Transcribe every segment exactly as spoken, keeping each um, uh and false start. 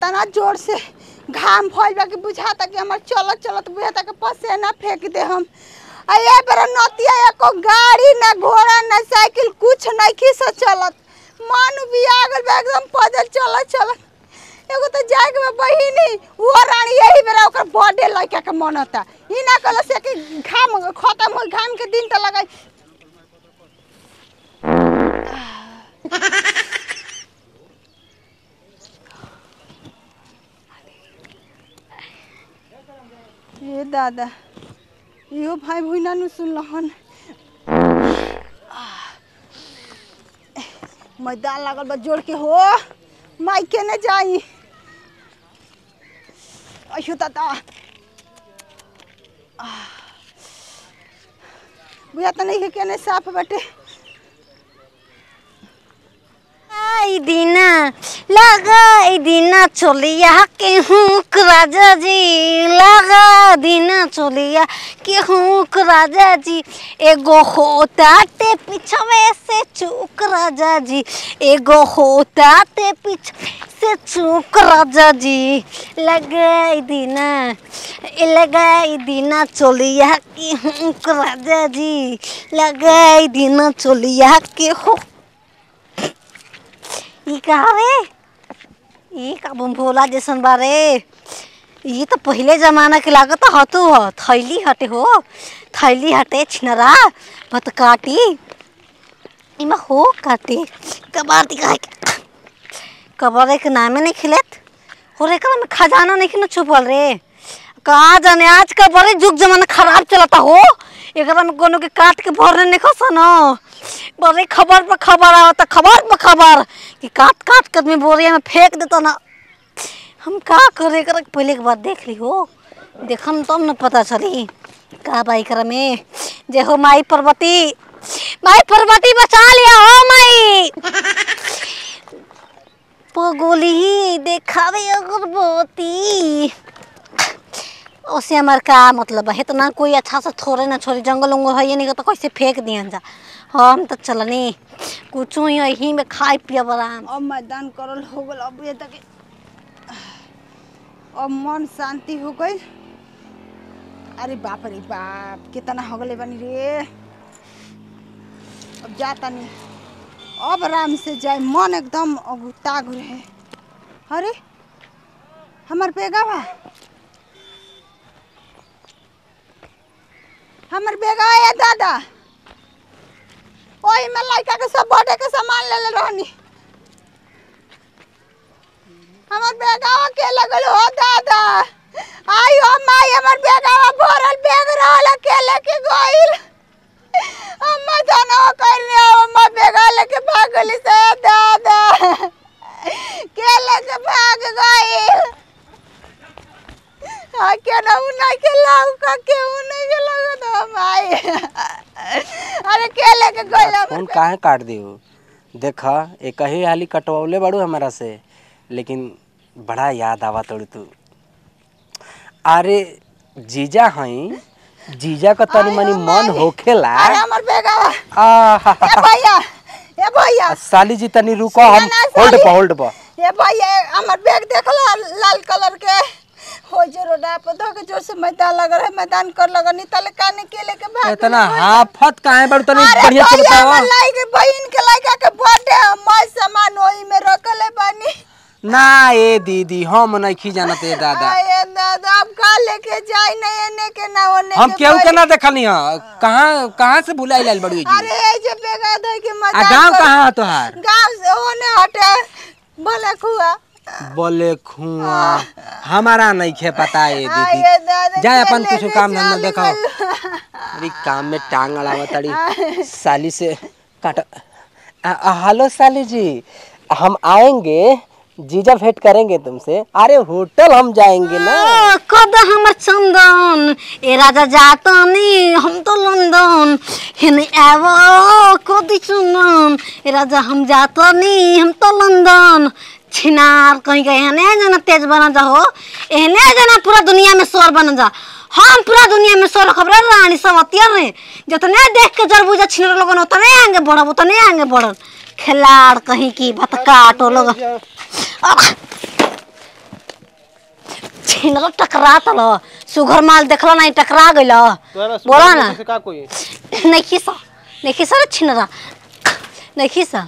इतना जोर से घाम फैल बा कि बुझाता कि हमार चलत चलत बुझाता कि पसीना फेंक दे हम। अये बरा नतिया एको गाड़ी ना घोड़ा ना साइकिल कुछ नहीं खिस चलत मन भी आगल बा एकदम पैदल चलत चलत। एगो तो जाए के बहिनी वो रानी यही बेरा ओकर बर्थडे लइका के मनता ई ना कहल से कि घाम खत्म हो घाम के दिन त लगाई। ये दादा यो भाई भुइना नु सुनलहन मैदान लागल बा जोड़ के हो माई के ने जाई अयो दादा बुझा त नहीं के ने साफ बाटे। आई दीना लगा दीना चोलिया के हुक राजा जी लगा दीना चोलिया के हुक राजा जी एगो होता ते पिछवे से चूक राजा जी एगो होता ते पिछवे से चूक राजा जी लगाई दीना लगाई दीना चोलिया के हुक राजा जी लगाई दीना चोलिया के हो ई कहा रे ई का भोला जैसन बारे ये तो पहले जमाना के लागत हतु ह थैली हटे हो थैली हटे छिनरा बत काटी इमा हो काटी कबार दिखा कबार के नामे नहीं खिलेत हो रे का में खजाना नहीं खिन छुपल रे कहा जाने आज का बड़े जुग जमाना खराब चलता हो एकरा में कोनो के काट के भरने नहीं खसन बड़े खबर पर खबर आवता खबर पर खबर कि काट काट कर में बोरिया में फेंक देता ना हम का करे कर पहले के बात देख ली हो देखम तब न पता चली का बाई कर में जे हो माई पर्वती माई पर्वती बचा लिया हो माई पगोली देखावे अगरबत्ती ओसे हमार का मतलब है इतना कोई अच्छा से थोड़े ना छोड़ी जंगल उंगल है नहीं तो कैसे फेंक दियन जा हम तो चलनी कुछ ही यही में खाए पिया बराम अब मैदान करल हो गल अब ये तक अब मन शांति हो गई। अरे बाप रे बाप कितना हो गले बनी रे अब जाता नहीं अब आराम से जाए मन एकदम अगुता घुरे है। अरे हमार बेगा बा हमार बेगा है दादा ओही में लड़का के सब बर्थडे के सामान ले ले रहनी हमार बेगावा के लगल हो दादा आई हो माई हमार बेगावा भरल बेग रहल के लेके गइल अम्मा जानो करने अम्मा बेगा लेके भागली से दादा के लेके भाग गइल आ के ना उना के लाउ का के उना के लगा दो माई अरे के लेके गइल फोन काहे काट दियो देखा एक ही हाली कटवाउले बाड़ू हमारा से लेकिन बड़ा याद आवा तोड़ तू अरे जीजा हई जीजा का तनी मनी मन होखेला अरे हमर बेगावा आ ए भैया ए भैया साली जी तनी रुको हम होल्ड पर होल्ड पर ए भैया हमर बैग देखला लाल कलर के हो जे रोडा पर धक जोर से मैदान लग रहा है मैदान कर लगनी तले काने के लेके भाग इतना हाफत काहे बाड़ू तनी बढ़िया से बताओ अरे लाइक बहन के लड़का के बर्थडे मैं सामान ओही में रखले बानी ना ए दीदी हम नहीं खी जानत ए दादा ए दादा अब का लेके जाई नहीं एने के ना ओने हम केहू के ना देखनी ह कहां कहां से भुलाई लाल बड़ू जी अरे ए जे बेगा ध के मजा आ गांव कहां ह तोहार गांव से ओने हटे भले खुआ बोले खुआ हमारा नहीं खे पता है दीदी जाए अपन कुछ काम धंधा देखो अरे काम में टांग अड़ावा तड़ी साली से काट हेलो साली जी हम आएंगे जीजा भेंट करेंगे तुमसे अरे होटल हम जाएंगे ना कद हम चंदन ए राजा जाता नहीं हम तो लंदन हेने आवो कद चंदन ए राजा हम जाता नहीं हम तो लंदन छिनार कहीं गए हैं जना तेज बना जाओ एहने जना पूरा दुनिया में शोर बना जा हम पूरा दुनिया में शोर खबर रानी सब अतिया रे जितने देख के जरबूजा छिनर लोगन उतने आगे बढ़ब उतने आगे बढ़ब खिलाड़ कहीं की भटका तो लोग छिनरा टकरा तल सुगर माल देखला नहीं टकरा गइल बोला ना का कोई नहीं खिसा नहीं खिसा रे छिनरा नहीं खिसा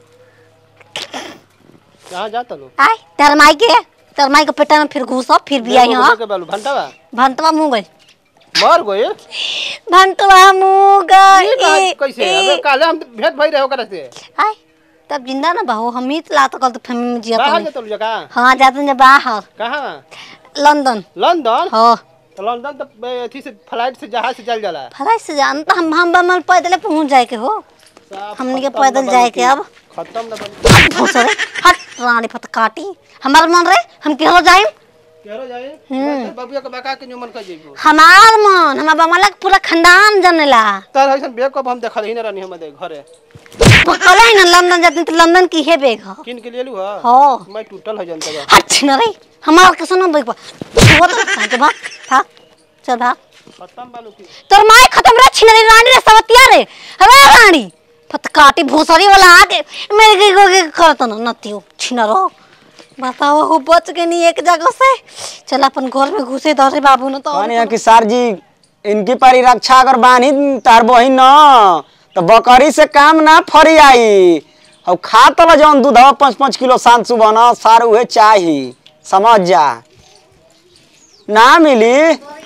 कहां जाता लो आय तेर माई के तेर माई के पेटा में फिर घुसा फिर भी आई हां भंटावा भंटवा मुंह गई मर गए भंटवा मुंह गई कैसे अबे काले हम भेंट भई रहे ओकरा से आय तब जिंदा ना बाहो हम ही ला तो कल तो फैमिली में जिया बाहर जाता लो जगह हां जाते हैं बाहर कहां लंदन लंदन हो तो लंदन तो एथी से फ्लाइट से जहाज से चल जाला फ्लाइट से जानता हम हम बमल पैदल पहुंच जाए के हो हमने के पैदल जाए के अब खत्म ना बन भोसरे हट रानी फत काटी हमार मन रे हम केहो जाइम केरो जाए मैं बबुआ के बका के न्यूमन कर जेबो हमार मन हमार बमला के पूरा खानदान जनेला तर ऐसन बेग को हम देखल ही ना रहनी हम दे घरे पकले ना लंदन जाते तो लंदन की है बेग हो किन के लेलू ह हो मैं टूटल हो जानता बा हट न रे हमार के सुनो बेग वो तो भाग भाग भाग चल भाग खत्म बालू की तोर माय खत्म रे छिन रे रानी रे सवतिया रे अरे रानी फत काटी भोसरी वाला आके मेरे के को के करत न नतियो छिन रो बताओ हो बच के नहीं एक जगह से चल अपन घर में घुसे दरे बाबू न तो कौन कि सर जी इनकी परिरक्षा अगर बानी तार बहिन न तो बकरी से काम ना फरी आई और खा तला जौन दूध पाँच पाँच किलो शाम सुबह न सार उहे चाही समझ जा ना मिली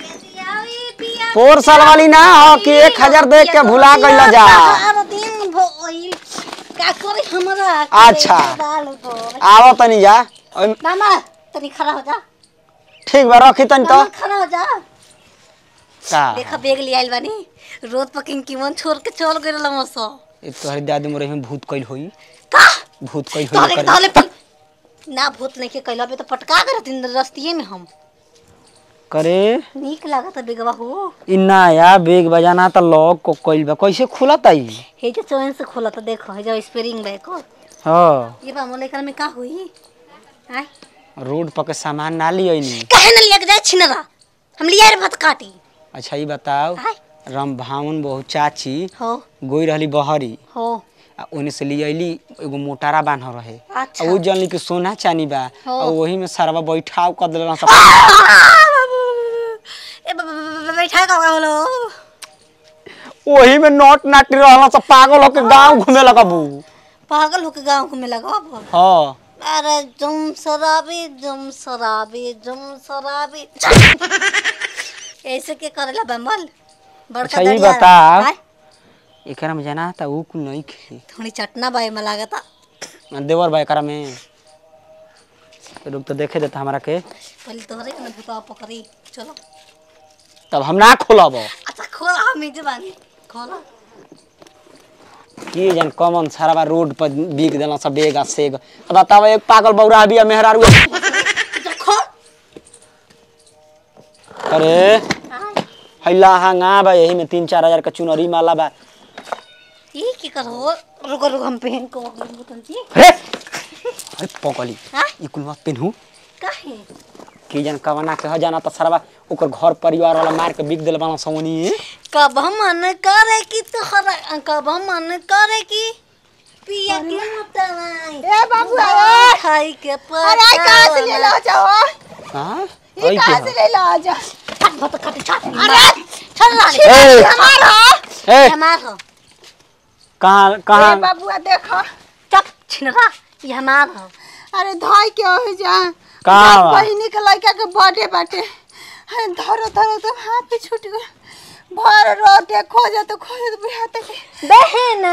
फोर साल वाली ना हो कि एक हजार देख के भुला गइल जा का करे हमरा अच्छा आओ तनी जा मामा तनी खड़ा हो जा ठीक बा रखी तनी तो खड़ा हो जा का देखा बैग ले आइल बानी रोज पकिंग की मन छोड़ के चल गइल लमसो ए तोहरी दादी मोरे में भूत कइल होई का भूत कइल तोले होई तोले ना भूत नहीं के कइला बे तो पटका कर दिन रस्तिए में हम करे नीक लागत बेगवा हो इन्ना या बेग बजाना त लॉक को कइल बा कैसे खुलत आई हे जो चैन से खोला तो देखो हे जो स्पेरिंग बैक हो हां ये बा मोले कर में का होई आय रोड पर के सामान ना लियनी काहे न लिया के जाय छिनरा हम लिया रे भत काटी अच्छा ये बताओ आय राम भावन बहु चाची हो गोई रहली बहरी हो आ ओने से लियली एगो मोटारा बांध रहे अच्छा आ वो जनली के सोना चानी बा हो। और वही में सरवा बैठाव कर देला सब ए बैठा का बोलो वही में नोट नाटी रहला सब पागल होके गांव घूमे लगबू पागल होके गांव घूमे लगा हां अरे जुम शराबी जुम शराबी जुम शराबी ऐसे के करेला बमल बड़का अच्छा ये दरिया बता आय, एकरा में जाना था वो कुल नहीं खी थोड़ी चटना बाय में लागता देवर भाई एकरा में रुक तो देखे देता हमरा के पहले तोहरे के न भूतवा पकड़ी चलो तब हम ना खोलब अच्छा खोल हम ही जबानी खोला की जन कॉमन सारा रोड पर बिक देला सब बेगा सेग अब बताओ एक पागल बौरा बिया मेहरारू तो खोल अरे हैला हांगा बा यही में तीन चार हजार का चुनरी माला बा ये की करो रुको रुको हम पहन को बुतन जी अरे अरे पगली हां ई कुलवा पेनहू काहे की जन कवना के ह जाना त सरवा ओकर घर परिवार वाला मार के बिक देल बाला सवनी कब मन करे कि तोहरा कब मन करे कि पिया के मतलाई ए बाबू ए खाई के पर अरे कहां से ले लो जाओ हां ये कहां से ले लो जा बहुत कट छाट अरे चल रानी ए हमारा ए हमार हो कहां ए कहां बाबूआ देखो चप छिनरा ये हमार हो अरे धाई के हो जा कहां बा? बहिनी के लड़का के बर्थडे बाटे अरे धरो धरो तो हाथ पे छूट गया भर रोटे खोजे तो खोजे तो बुढ़ा तक बहना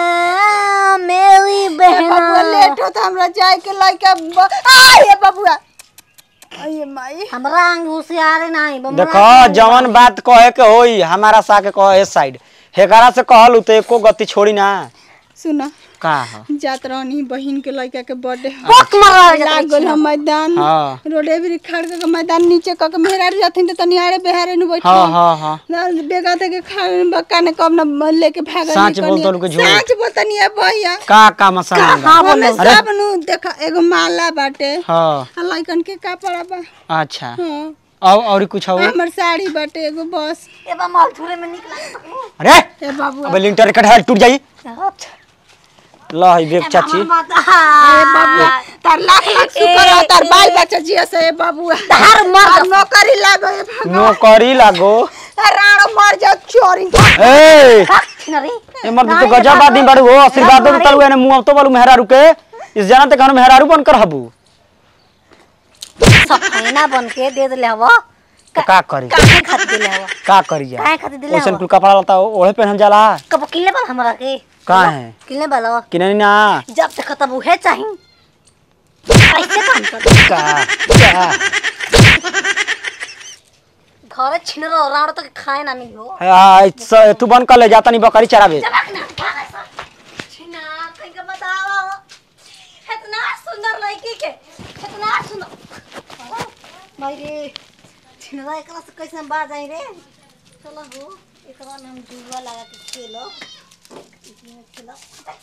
मेरी बाबूआ बहना लेट हो तो हमरा जाए के लड़का ब- आ ये बाबूआ अये माई हमरा अंग होशियार नहीं बमरा देखो जवन बात कहे के होई हमारा सा के कहे ए साइड हेकरा से कहलू तो एको गति छोड़ी ना सुना का ह जात रहनी बहिन के लड़का के बर्थडे बहुत मरा लागल हम मैदान हां रोडे भी खड़ के मैदान नीचे क के मेहरारू जाथिन त तनी आड़े बेहारे न बैठ हां हां हां बेगा के खा बक्का ने कब न लेके भागल साँच बोलतन के झूठ। साँच बोलतनी है भैया का का मसाला हाँ हमें बोलो अरे। सब नु देखा एगो माला बाटे हां आ लइकन के कपड़ा बा अच्छा हां और और कुछ हो हमर साड़ी बाटे एगो बस ए बा माल झूले में निकला अरे ए बाबू अब लिंटर कट टूट जाई ल है बेग चाची ए बाबू तार लाख लाख शुक्र है तार बाल बच्चा जिया से बाबू तार मर नौकरी लागो ए भगवान नौकरी लागो राणो मर जाओ चोरी ए छिनरी ए मर्द तो गजब आदमी बाड़ू हो आशीर्वाद दे तलु एने मुंह तो बोलू मेहरारू के इस जाना ते कहनो मेहरारू बन कर हबू सफाईना बन के दे देले हवा तो का करी काहे खातिर देले हवा का करी जा काहे खातिर देले ओसन हवा कुल कपड़ा लता ओढ़े पहन जाला कब किले बल हमरा के का है किले बल कि नहीं ना जब तक तब उहे चाही ऐसे काम कर का का घरे छिनरो राणो तक खाए ना मिली हो आ तू बन कर ले जाता नहीं बकरी चरावे छिना कहीं के बताओ इतना सुंदर लड़की के इतना सुंदर भाई रे छिनरा एकरा से कैसे बाज जाई रे चलो हो एकरा में हम जुआ लगा के खेलो इसमें खेलो